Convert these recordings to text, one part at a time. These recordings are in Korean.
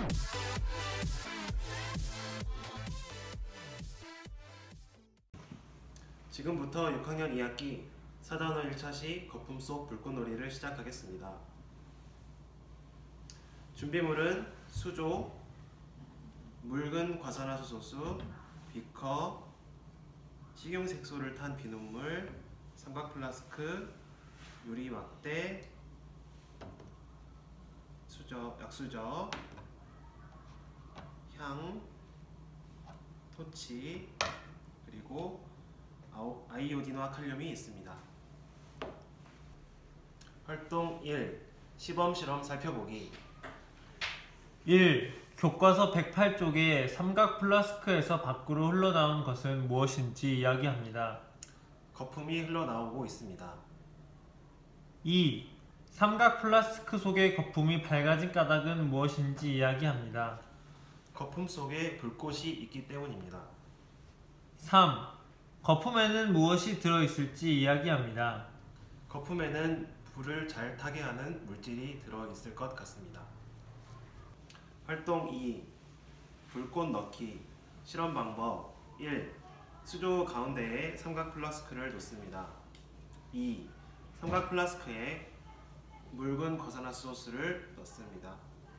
지금부터 6학년 2학기 4단원 1차 시 거품 속 불꽃놀이를 시작하겠습니다. 준비물은 수조, 묽은 과산화수소수, 비커, 식용색소를 탄 비눗물, 삼각 플라스크, 유리 막대, 약수저, 향, 토치, 그리고 아이오딘과 칼륨이 있습니다. 활동 1. 시범 실험 살펴보기. 1. 교과서 108쪽에 삼각 플라스크에서 밖으로 흘러나온 것은 무엇인지 이야기합니다. 거품이 흘러나오고 있습니다. 2. 삼각 플라스크 속의 거품이 밝아진 까닭은 무엇인지 이야기합니다. 거품 속에 불꽃이 있기 때문입니다. 3. 거품에는 무엇이 들어있을지 이야기합니다. 거품에는 불을 잘 타게 하는 물질이 들어있을 것 같습니다. 활동 2. 불꽃 넣기. 실험 방법 1. 수조 가운데에 삼각 플라스크를 놓습니다. 2. 삼각 플라스크에 묽은 과산화수소를 넣습니다.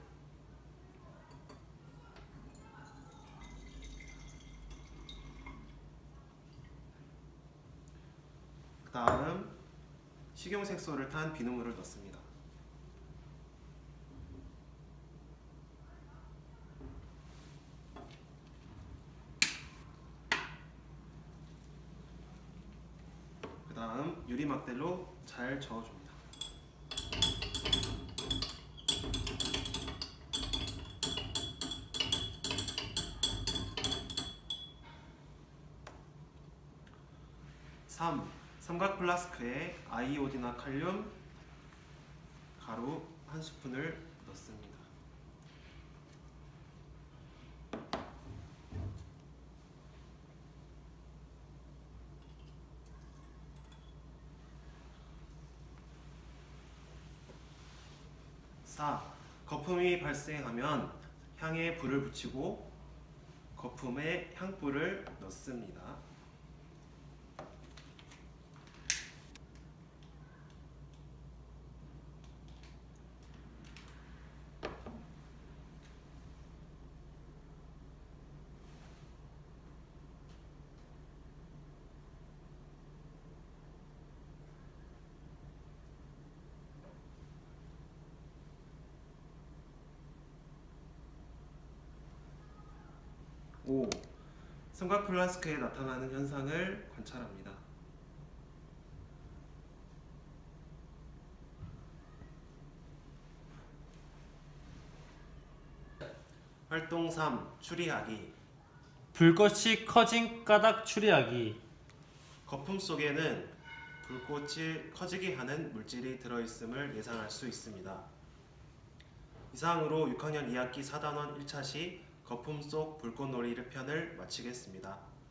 그 다음 식용색소를 탄 비눗물을 넣습니다. 그 다음 유리막대로 잘 저어줍니다. 삼각 플라스크에 아이오딘화 칼륨 가루 1스푼을 넣습니다. 거품이 발생하면 향에 불을 붙이고 거품에 향불을 넣습니다. 5. 삼각 플라스크에 나타나는 현상을 관찰합니다. 활동 3. 추리하기. 불꽃이 커진 까닭 추리하기. 거품 속에는 불꽃이 커지게 하는 물질이 들어있음을 예상할 수 있습니다. 이상으로 6학년 2학기 4단원 1차 시 거품 속 불꽃놀이 편을 마치겠습니다.